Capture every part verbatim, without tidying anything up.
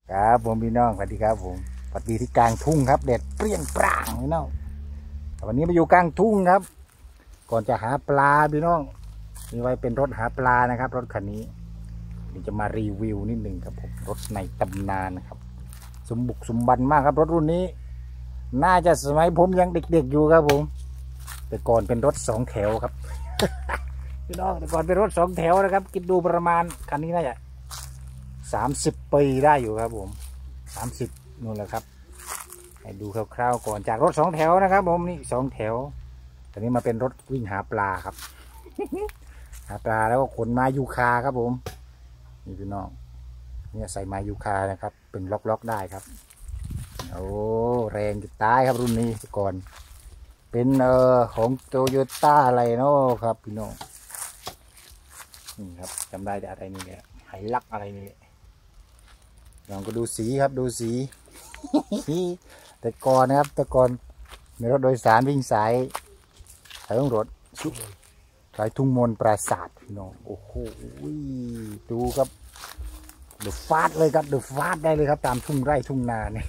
ครับผมพี่น้องสวัสดีครับผมสวัสดีที่กลางทุ่งครับแดดเปรี้ยงปร้างพี่น้องวันนี้มาอยู่กลางทุ่งครับก่อนจะหาปลาพี่น้องมีไว้เป็นรถหาปลานะครับรถคันนี้เดี๋ยวจะมารีวิวนิดหนึ่งครับผมรถในตำนานนะครับสมบุกสมบันมากครับรถรุ่นนี้น่าจะสมัยผมยังเด็กๆอยู่ครับผมแต่ก่อนเป็นรถสองแถวครับ พี่น้องแต่ก่อนเป็นรถสองแถวนะครับคิดดูประมาณคันนี้น่าจะสามสิบปีได้อยู่ครับผมสามสิบนู่นแหละครับให้ดูคร่าวๆก่อนจากรถสองแถวนะครับผมนี่สองแถวตอนนี้มาเป็นรถวิ่งหาปลาครับ หาปลาแล้วก็ขนมายูคาครับผมนี่พี่น้องเนี่ยใส่มายูคานะครับเป็นล็อกๆได้ครับโอ้แรงจะตายครับรุ่นนี้ก่อนเป็นเอ่อของโตโยต้าอะไรเนาะครับพี่น้องนี่ครับจำได้แต่อะไรนี่เนี่ยไหลักอะไรนี่ลองก็ดูสีครับดูสี แต่ก่อนนะครับแต่ก่อนในรถโดยสารวิ่งสายสายต้องรถชุบสายทุ่งมนปราสาทพี่น้องโอ้โหดูครับเดือดฟาดเลยครับเดือดฟาดได้เลยครับตามทุ่งไร่ทุ่งนาเนี่ย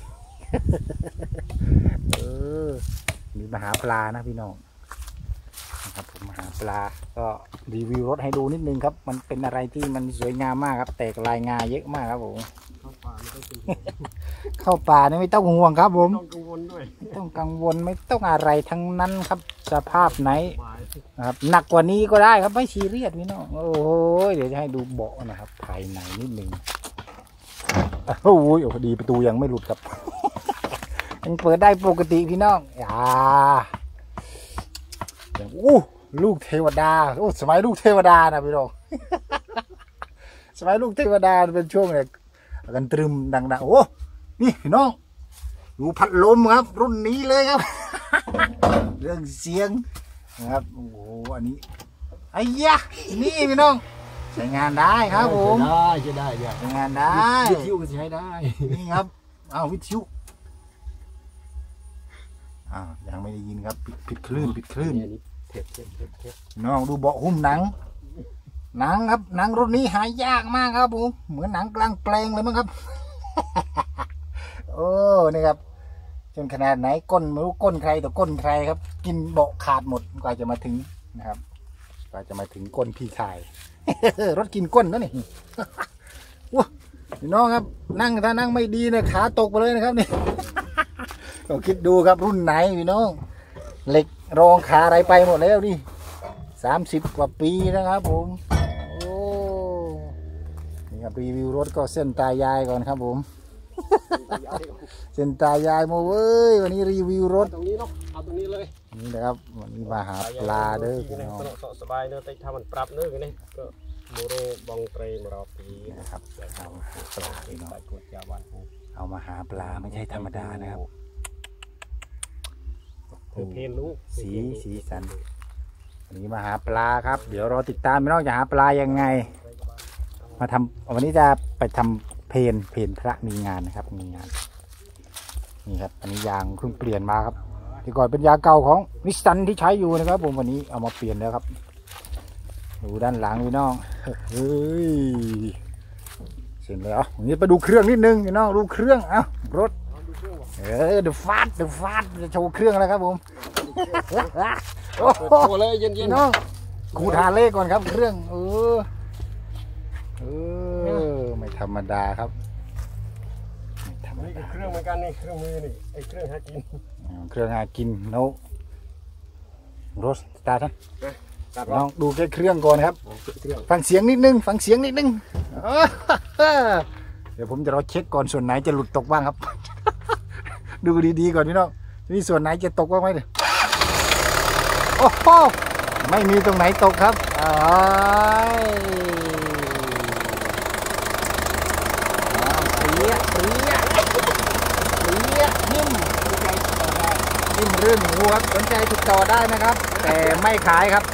เออนี่มาหาปลานะพี่น้องนะครับผมมาหาปลาก็รีวิวรถให้ดูนิดนึงครับมันเป็นอะไรที่มันสวยงามมากครับแตกลายงาเยอะมากครับผมเข้าป่านี่ไม่ต้องห่วงครับผมไม่ต้องกังวลด้วยไม่ต้องกังวลไม่ต้องอะไรทั้งนั้นครับสภาพไหนนะครับหนักกว่านี้ก็ได้ครับไม่ซีเรียสพี่น้องโอ้โหเดี๋ยวจะให้ดูเบาะนะครับภายในนิดนึงโอ้ยพอดีประตูยังไม่หลุดครับ ยังเปิดได้ปกติพี่น้องอ่าอย่างอู้ลูกเทวดาโอ้สมัยลูกเทวดานะพี่น้อง สมัยลูกเทวดาเป็นช่วงเนี่ยกันตรึมดังๆโอ้นี่พี่น้องดูพัดลมครับรุ่นนี้เลยครับ เรื่องเสียงนะครับโอ้โหอันนี้ไอ้ยะนี่พี่น้องใช้งานได้ครับผมได้ใช้ได้ใช้งานได้วิทยุก็ใช้ได้นี่ครับอ้าววิทยุอ้าวยังไม่ได้ยินครับปิดปิดคลื่นปิดคลื่นเทปเทปเทปเทปน้องดูเบาะหุ้มหนังหนังครับหนังรุ่นนี้หายากมากครับผมเหมือนหนังกลางแปลงเลยมั้งครับ โอ้นี่ครับจนขนาดไหนก้นไม่รู้ก้นใครแต่ก้นใครครับกินเบาะขาดหมดกว่าจะมาถึงนะครับกว่าจะมาถึงก้นพี่ชาย รถกินก้นนั่นนี่ ว้าพี่น้องครับนั่งถ้านั่งไม่ดีเนี่ยขาตกไปเลยนะครับนี่ ต้องคิดดูครับรุ่นไหนพี่น้องเหล็กรองขาอะไรไปหมดแล้วนี่สามสิบกว่าปีนะครับผมโอ้นี่ครับรีวิวรถก็เส้นตายายก่อนครับผม เส้นตายายโมเว้ยวันนี้รีวิวรถตรงนี้เนาะเอาตรงนี้เลยนี่นะครับวันนี้มาหาปลาเด้อพี่น้องสบายเนอะแต่ถ้ามันปรับเนอะนี่ก็โมโรบองเตรมรอปีนะครับเอามาหาปลาพี่น้องเอามาหาปลาไม่ใช่ธรรมดานะครับเพนลูกสีสีสันวันนี้มาหาปลาครับเดี๋ยวรอติดตามพี่น้องจะหาปลายังไงมาทำวันนี้จะไปทำเพนเพนพระมีงานนะครับมีงานนี่ครับอันนี้ยางเพิ่งเปลี่ยนมาครับที่ก่อนเป็นยางเก่าของนิสสันที่ใช้อยู่นะครับผมวันนี้เอามาเปลี่ยนแล้วครับดูด้านหลังพี่น้องเฮ้ยเสร็จแล้ววันนี้ไปดูเครื่องนิดนึงพี่น้องดูเครื่องเอ้ารถเออเดือดฟาดเดือดฟาดจะโชว์เครื่องแล้วครับผมโอ้โหเลยเย็นๆน้องกูทาเล่ก่อนครับเครื่องเออเออไม่ธรรมดาครับนี่เครื่องเหมือนกันนี่เครื่องมือนี่ไอเครื่องหากินเครื่องหากินโน้รถสตาร์ทนะลองดูแค่เครื่องก่อนครับฟังเสียงนิดนึงฟังเสียงนิดนึงเดี๋ยวผมจะรอเช็คก่อนส่วนไหนจะหลุดตกบ้างครับ ดูดีๆก่อนพี่น้องนี่ส่วนไหนจะตกบ้างไหมเนี่ยโอ้โหไม่มีตรงไหนตกครับอ้ายเปรี้ยเปรี้ยเปรี้ยนิ่มนิ่มรื่นหูครับสนใจติดต่อได้นะครับแต่ไม่ขายครับ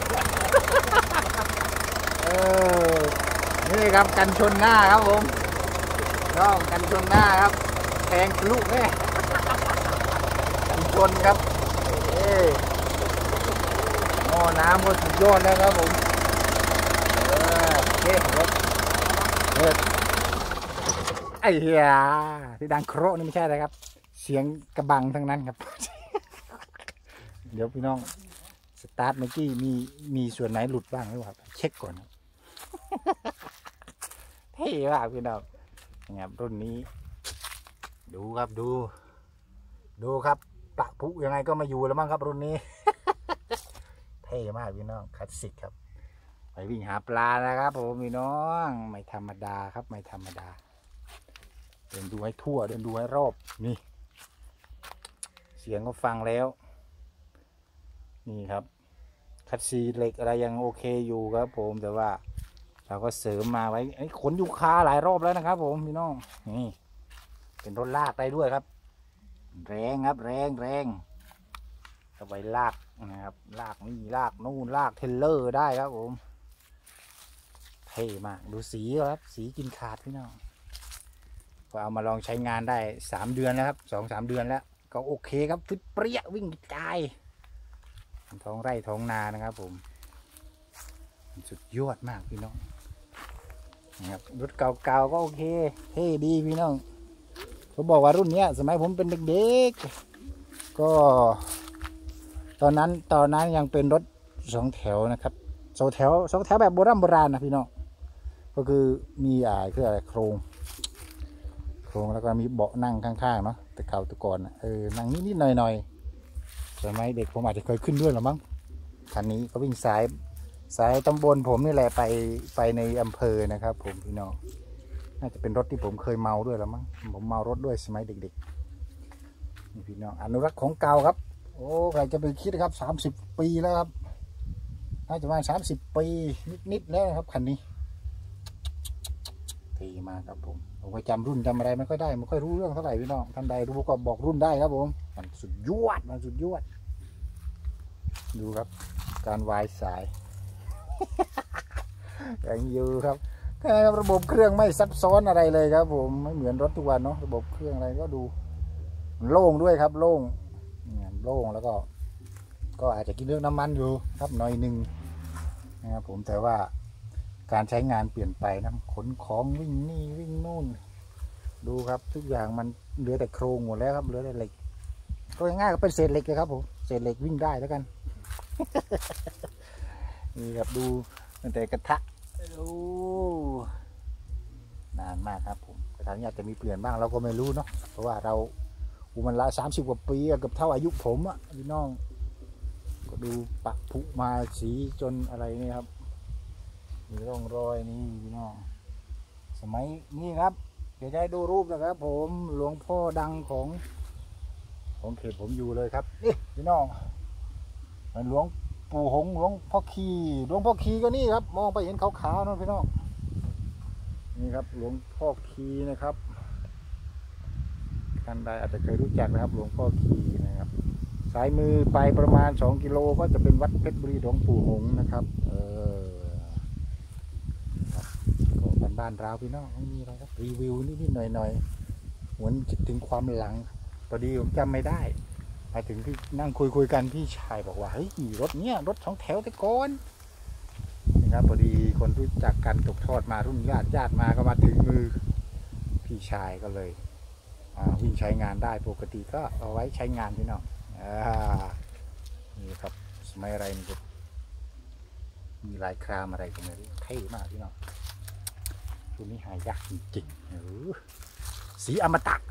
เออนี่ครับกันชนหน้าครับผมน้องกันชนหน้าครับแทงทะลุแม่กันชนครับเอ้หม้อน้ำก็สุดยอดแล้วครับผมเออโอเครถเออไอ้เหี้ยที่ดังโครนี่ไม่ใช่อะไรครับเสียงกระบังทั้งนั้นครับ เดี๋ยวพี่น้องสตาร์ทเมื่อกี้มีมีส่วนไหนหลุดบ้างหรือเปล่าเช็คก่อนเท่มากพี่น้องนะครับรุ่นนี้ดูครับดูดูครับปะพุยังไงก็มาอยู่แล้วมั้งครับรุ่นนี้ เท่มากพี่น้องคลาสสิกครับไปวิ่งหาปลานะครับผมพี่น้องไม่ธรรมดาครับไม่ธรรมดาเดินดูให้ทั่วเดินดูให้รอบนี่เสียงก็ฟังแล้วนี่ครับคัดซีเหล็กอะไรยังโอเคอยู่ครับผมแต่ว่าเราก็เสริมมาไว้ไอ้ขนยูคาหลายรอบแล้วนะครับผมพี่น้องนี่เป็นรถลากได้ด้วยครับแรงครับแรงแรงเอาไว้ลากนะครับลากนี่ลากนู่นลากเทเลอร์ได้ครับผมเท่มากดูสีครับสีกินขาดพี่น้องก็เอามาลองใช้งานได้สามเดือนแล้วครับสองสามเดือนแล้วก็โอเคครับฟิตเปรี้ยวิ่งกระจายท้องไร่ท้องนานะครับผมสุดยอดมากพี่น้องนะครับรถเก่าๆก็โอเคเท่ดีพี่น้องเขาบอกว่ารุ่นนี้สมัยผมเป็นเด็กๆก็ตอนนั้นตอนนั้นยังเป็นรถสองแถวนะครับสองแถวสองแถวแบบโบราณโบราณนะพี่น้องก็คือมีอ่าคืออะไรโครงโครงแล้วก็มีเบาะนั่งข้างๆเนาะแต่เก่าแต่ก่อนเออนั่งนิดๆหน่อยๆสมัยเด็กผมอาจจะเคยขึ้นด้วยหรือมั้งคันนี้ก็วิ่งสายสายตำบลผมนี่แหละไปไปในอำเภอนะครับผมพี่น้องน่าจะเป็นรถที่ผมเคยเมาด้วยหรือมั้งผมเมารถด้วยสมัยเด็กๆนี่พี่น้องอนุรักษ์ของเก่าครับโอ้ใครจะไปคิดครับสามสิบปีแล้วครับน่าจะประมาณสามสิบปีนิดๆแล้วครับคันนี้ทีมาครับผมผมก็จำรุ่นจำอะไรไม่ค่อยได้ไม่ค่อยรู้เรื่องเท่าไหร่พี่น้องท่านใดรู้ก็บอกรุ่นได้ครับผมมันสุดยอดมันสุดยอดดูครับการวายสาย อย่างอยู่ครับแค่ระบบเครื่องไม่ซับซ้อนอะไรเลยครับผมไม่เหมือนรถทุกวันเนาะระบบเครื่องอะไรก็ดูโล่งด้วยครับโล่งโล่งแล้วก็ก็อาจจะกินเรื่องน้ำมันอยู่ครับหน่อยหนึ่งนะครับผมแต่ว่าการใช้งานเปลี่ยนไปนะขนของวิ่งนี่วิ่งนู่นดูครับทุกอย่างมันเหลือแต่โครงหมดแล้วครับเหลือแต่เหล็กก็ง่ายๆก็เป็นเศษเหล็กเลยครับผมเศษเหล็กวิ่งได้แล้วกัน นี่ครับดูตั้งแต่กระทะโอ้นานมากครับผมกระทะนี้อาจจะมีเปลี่ยนบ้างเราก็ไม่รู้เนาะเพราะว่าเราอุมันละสามสิบกว่าปีเกือบเท่าอายุผมอ่ะพี่น้องก็ดูปักผุมาสีจนอะไรนี่ครับมีร่องรอยนี่พี่น้องสมัยนี้ครับเดี๋ยวจะให้ดูรูปนะครับผมหลวงพ่อดังของของเขตผมอยู่เลยครับนี่พี่น้องมันหลวงปู่หงหลวงพ่อคีหลวงพ่อคีก็นี่ครับมองไปเห็นขาวๆนั่นพี่น้องนี่ครับหลวงพ่อคีนะครับท่านใดอาจจะเคยรู้จักนะครับหลวงพ่อคีนะครับสายมือไปประมาณสองกิโลก็จะเป็นวัดเพชรบุรีหลวงปู่หงนะครับเออก็บ้านๆเราพี่น้องไม่มีอะไรครับรีวิวนิดๆหน่อยๆเหมือนคิดถึงความหลังพอดีผมจำไม่ได้ไปถึงที่นั่งคุยคุยกันพี่ชายบอกว่าเฮ้ยรถเนี้ยรถสองแถวแต่ก่อนนะครับพอดีคนรู้จักกันตกทอดมารุ่นญาติญาติมาก็มาถึงมือพี่ชายก็เลยวิ่งใช้งานได้ปกติก็เอาไว้ใช้งานพี่น้องนี่ครับสมัยอะไรนี่ครับมีลายครามอะไรกันเลยเท่มากพี่น้องตัวนี้หายากจริงๆสีอมตะ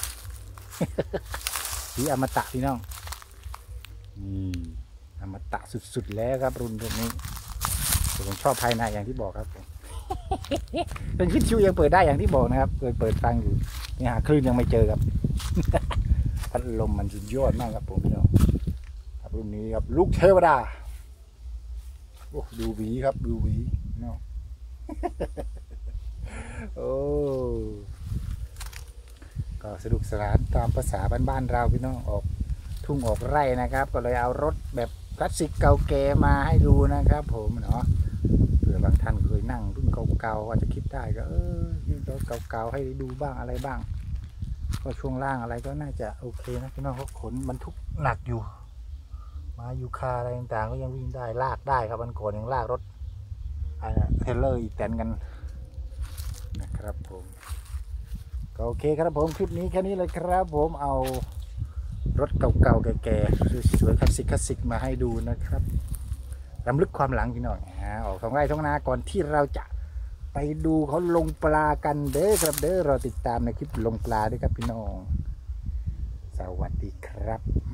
สีอมตะพี่น้องนี่อมตะสุดๆแล้วครับรุ่นรุ่นนี้ผมชอบภายในอย่างที่บอกครับ เป็นคิดชิวยังเปิดได้อย่างที่บอกนะครับเคยเปิดฟังอยู่นี่หาคลื่นยังไม่เจอครับ พัดลมมันสุดยอดมากครับผมพี่น้องครับรุ่นนี้ครับลูกเทวดาโอ้ดูหวีครับดูหวีเนาะ โอ้ก็สนุกสนานตามภาษาบ้านๆเราพี่น้องออกทุ่งออกไร่นะครับก็เลยเอารถแบบคลาสสิกเก่าแก่มาให้ดูนะครับผมเนาะเผื่อบางท่านเคยนั่งรุ่นเก่าๆอาจจะคิดได้ก็เออรถเก่าๆให้ดูบ้างอะไรบ้างก็ช่วงล่างอะไรก็น่าจะโอเคนะพี่น้องเขาขนบรรทุกหนักอยู่มายูคาอะไรต่างๆก็ยังวิ่งได้ลากได้ครับวันก่อนยังลากรถเทรลเลอร์อีกแตนกันนะครับผมโอเคครับผมคลิปนี้แค่นี้เลยครับผมเอารถเก่าๆแก่ๆสวยๆคลาสสิกคลาสสิกมาให้ดูนะครับรำลึกความหลังพี่น้องอ่าออกท้องไร่ท้องนาก่อนที่เราจะไปดูเขาลงปลากันเด้อครับเด้อเราติดตามในคลิปลงปลาด้วยครับพี่น้องสวัสดีครับ